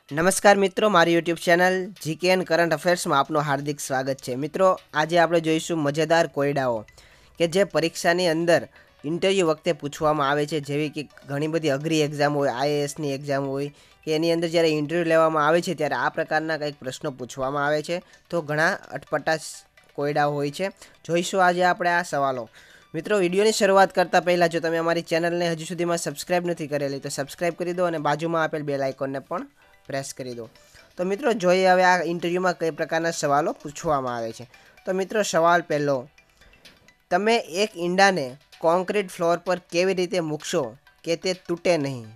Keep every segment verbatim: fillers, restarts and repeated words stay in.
નમસ્કાર મિત્રો, મારી YouTube channel GK and current અફેર્સમાં આપનું હાર્દિક સ્વાગત છે। મિત્રો, આજે આપણે જોઈશું મજેદાર કોયડાઓ કે જે પરીક્ષાની અંદર ઇન્ટરવ્યૂ વખતે પૂછવામાં આવે છે, જેવી કે ઘણી બધી અઘરી એક્ઝામ હોય, આઈએએસની એક્ઝામ હોય કે એની અંદર જ્યારે ઇન્ટરવ્યૂ લેવામાં આવે છે ત્યારે આ પ્રકારના કંઈક પ્રશ્નો પૂછવામાં આવે છે। તો ઘણા અટપટા કોયડાઓ હોય છે, જોઈશું આજે આપણે આ સવાલો। મિત્રો, વિડીયોની શરૂઆત કરતાં પહેલાં જો તમે અમારી ચેનલને હજુ સુધીમાં સબસ્ક્રાઇબ નથી કરેલી તો સબસ્ક્રાઇબ કરી દો અને બાજુમાં આપેલ બેલ આઇકોનને પણ પ્રેસ કરી દો। તો મિત્રો, જોઈએ હવે આ ઇન્ટરવ્યૂમાં કઈ પ્રકારના સવાલો પૂછવામાં આવે છે। તો મિત્રો, સવાલ પહેલો, તમે એક ઈંડાને કોન્ક્રીટ ફ્લોર પર કેવી રીતે મૂકશો કે તે તૂટે નહીં?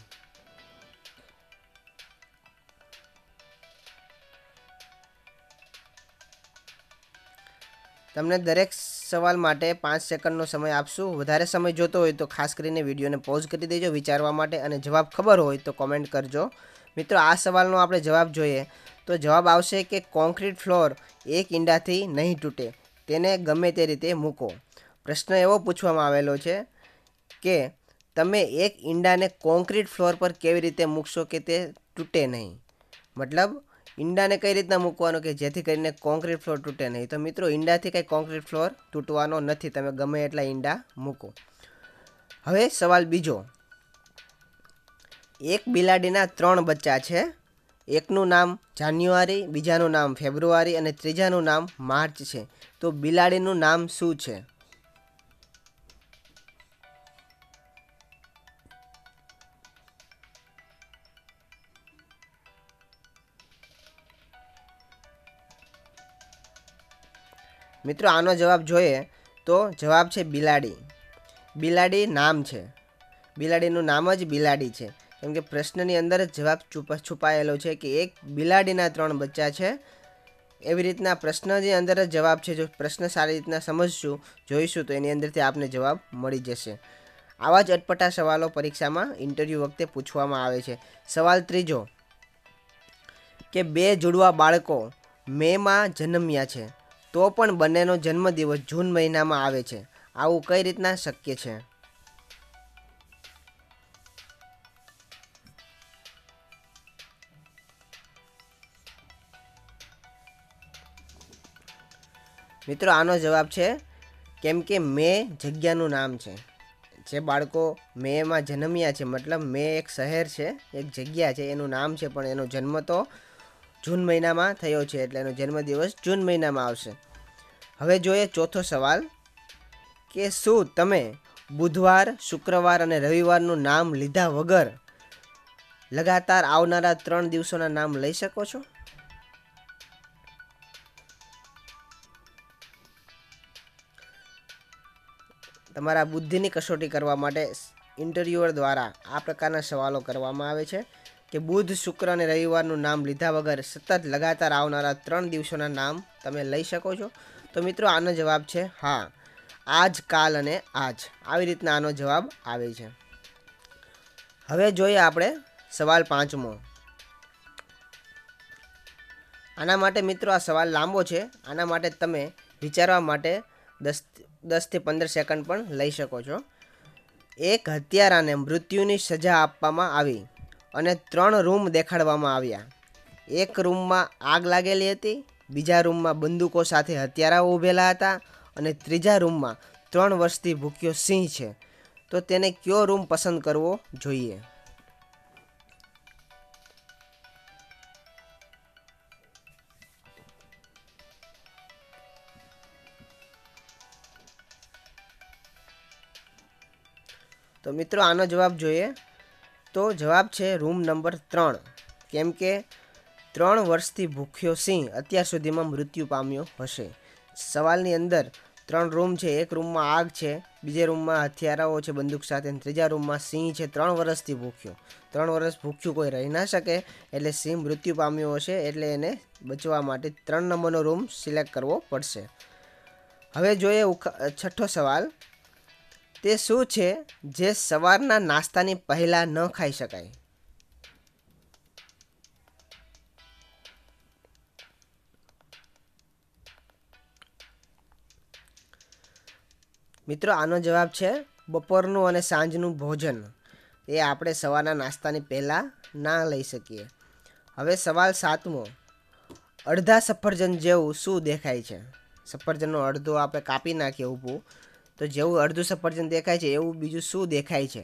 તમને દરેક સવાલ માટે પાંચ સેકન્ડનો સમય આપશું। વધારે સમય જોતો હોય તો ખાસ કરીને વિડીયોને પોઝ કરી દેજો વિચારવા માટે, અને જવાબ ખબર હોય તો કોમેન્ટ કરજો। મિત્રો, આ સવાલનો આપણે જવાબ જોઈએ તો જવાબ આવશે કે કોન્ક્રીટ ફ્લોર એક ઈંડાથી નહીં તૂટે, તેને ગમે તે રીતે મૂકો। પ્રશ્ન એવો પૂછવામાં આવેલો છે કે તમે એક ઈંડાને કોન્ક્રીટ ફ્લોર પર કેવી રીતે મૂકશો કે તે તૂટે નહીં, મતલબ ઈંડાને કઈ રીતના મૂકવાનો કે જેથી કરીને કોન્ક્રીટ ફ્લોર તૂટે નહીં। તો મિત્રો, ઈંડાથી કંઈ કોન્ક્રીટ ફ્લોર તૂટવાનો નથી, તમે ગમે એટલા ઈંડા મૂકો। હવે સવાલ બીજો, એક બિલાડીના ત્રણ બચ્ચા છે, એકનું નામ જાન્યુઆરી, બીજાનું નામ ફેબ્રુઆરી અને ત્રીજાનું નામ માર્ચ છે, તો બિલાડીનું નામ શું છે? મિત્રો, આનો જવાબ જોઈએ તો જવાબ છે બિલાડી। બિલાડી નામ છે, બિલાડીનું નામ જ બિલાડી છે, કેમ કે પ્રશ્નની અંદર જ જવાબ છુપાયેલો છે કે એક બિલાડીના ત્રણ બચ્ચા છે। એવી રીતના પ્રશ્નની અંદર જ જવાબ છે। જો પ્રશ્ન સારી રીતના સમજશું, જોઈશું તો એની અંદરથી આપને જવાબ મળી જશે। આવા જ અટપટા સવાલો પરીક્ષામાં ઇન્ટરવ્યૂ વખતે પૂછવામાં આવે છે। સવાલ ત્રીજો, કે બે જુડવા બાળકો મેમાં જન્મ્યા છે તો પણ બંનેનો જન્મદિવસ જૂન મહિનામાં આવે છે, આવું કઈ રીતના શક્ય છે? મિત્રો, આનો જવાબ છે કેમ કે મે જગ્યાનું નામ છે। જે બાળકો મેમાં જન્મ્યા છે, મતલબ મે એક શહેર છે, એક જગ્યા છે, એનું નામ છે, પણ એનો જન્મ તો જૂન મહિનામાં થયો છે, એટલે એનો જન્મદિવસ જૂન મહિનામાં આવશે। હવે જોઈએ ચોથો સવાલ, કે શું તમે બુધવાર, શુક્રવાર અને રવિવારનું નામ લીધા વગર લગાતાર આવનારા ત્રણ દિવસોના નામ લઈ શકો છો? તમારા બુદ્ધિની કસોટી કરવા માટે ઇન્ટરવ્યુઅર દ્વારા આ પ્રકારના સવાલો કરવામાં આવે છે કે બુધ, શુક્ર અને રવિવારનું નામ લીધા વગર સતત લગાતાર આવનારા ત્રણ દિવસોના નામ તમે લઈ શકો છો? તો મિત્રો, આનો જવાબ છે હા, આજ, કાલ અને આજ, આવી રીતના આનો જવાબ આવે છે। હવે જોઈએ આપણે સવાલ પાંચમો। આના માટે મિત્રો, આ સવાલ લાંબો છે, આના માટે તમે વિચારવા માટે દસ દસથી પંદર સેકન્ડ પણ લઈ શકો છો। એક હત્યારાને મૃત્યુની સજા આપવામાં આવી અને ત્રણ રૂમ દેખાડવામાં આવ્યા। એક રૂમમાં આગ લાગેલી હતી, બીજા રૂમમાં બંદૂકો સાથે હત્યારાઓ ઊભેલા હતા અને ત્રીજા રૂમમાં ત્રણ વર્ષથી ભૂખ્યો સિંહ છે, તો તેને કયો રૂમ પસંદ કરવો જોઈએ? તો મિત્રો, આનો જવાબ જોઈએ તો જવાબ છે રૂમ નંબર ત્રણ, કેમ કે ત્રણ વર્ષથી ભૂખ્યો સિંહ અત્યાર સુધીમાં મૃત્યુ પામ્યો હશે। સવાલની અંદર ત્રણ રૂમ છે, એક રૂમમાં આગ છે, બીજા રૂમમાં હથિયારાઓ છે બંદૂક સાથે, ત્રીજા રૂમમાં સિંહ છે ત્રણ વર્ષથી ભૂખ્યો। ત્રણ વર્ષ ભૂખ્યું કોઈ રહી ના શકે, એટલે સિંહ મૃત્યુ પામ્યો હશે, એટલે એને બચવા માટે ત્રણ નંબરનો રૂમ સિલેક્ટ કરવો પડશે। હવે જોઈએ છઠ્ઠો સવાલ, તે શું છે જે સવારના નાસ્તાની પહેલા ન ખાઈ શકાય? મિત્રો, આનો જવાબ છે બપોરનું અને સાંજનું ભોજન, એ આપણે સવારના નાસ્તાની પહેલાં ના લઈ શકીએ। હવે સવાલ સાતમો, અડધા સફરજન જેવું શું દેખાય છે? સફરજનનો અડધો આપણે કાપી નાખીએ ઊભું, તો જેવું અડધું સફરજન દેખાય છે એવું બીજું શું દેખાય છે?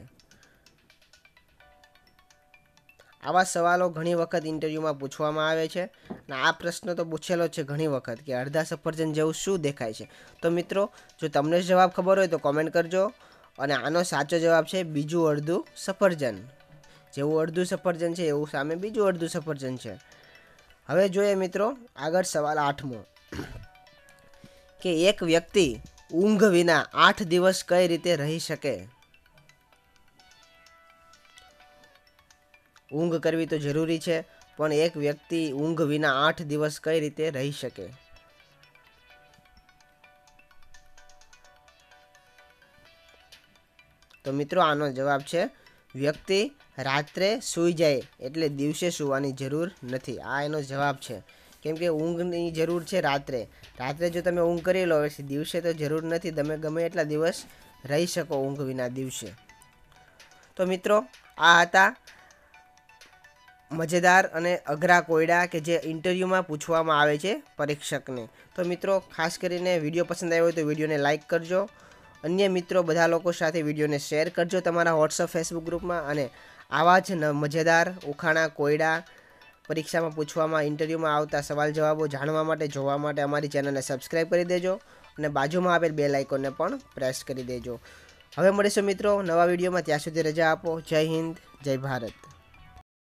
આવા સવાલો ઘણી વખત ઇન્ટરવ્યૂમાં પૂછવામાં આવે છે અને આ પ્રશ્ન તો પૂછેલો છે ઘણી વખત કે અડધા સફરજન જેવું શું દેખાય છે. તો મિત્રો, જો તમને જવાબ ખબર હોય તો કોમેન્ટ કરજો. અને આનો સાચો જવાબ છે બીજું અડધું સફરજન. જેવું અડધું સફરજન છે એવું સામે બીજું અડધું સફરજન છે. હવે જોઈએ મિત્રો આગળ સવાલ આઠમો, કે એક વ્યક્તિ ઊંઘ વિના આઠ દિવસ કઈ રીતે રહી શકે? ઊંઘ કરવી તો જરૂરી છે, પણ એક વ્યક્તિ ઊંઘ વિના આઠ દિવસ કઈ રીતે રહી શકે? તો મિત્રો આનો જવાબ છે વ્યક્તિ રાત્રે સૂઈ જાય એટલે દિવસે સૂવાની જરૂર નથી. આ એનો જવાબ છે. કેમ કે ઊંઘની જરૂર છે રાત્રે. રાત્રે જો તમે ઊંઘ કરી લો પછી દિવસે તો જરૂર નથી. તમે ગમે એટલા દિવસ રહી શકો ઊંઘ વિના દિવસે. તો મિત્રો આ હતા મજેદાર અને અઘરા કોયડા કે જે ઇન્ટરવ્યૂમાં પૂછવામાં આવે છે પરીક્ષકને. તો મિત્રો ખાસ કરીને વિડીયો પસંદ આવ્યો હોય તો વિડીયોને લાઇક કરજો. અન્ય મિત્રો બધા લોકો સાથે વિડીયોને શેર કરજો તમારા વોટ્સઅપ ફેસબુક ગ્રુપમાં. અને આવા જ મજેદાર ઉખાણા કોયડા પરીક્ષામાં પૂછવામાં ઇન્ટરવ્યૂમાં આવતા સવાલ જવાબો જાણવા માટે જોવા માટે અમારી ચેનલને સબસ્ક્રાઈબ કરી દેજો અને બાજુમાં આપેલ બેલ આઇકોનને પણ પ્રેસ કરી દેજો. હવે મળીશું મિત્રો નવા વિડીયોમાં. ત્યાં સુધી રજા આપો. જય હિન્દ, જય ભારત.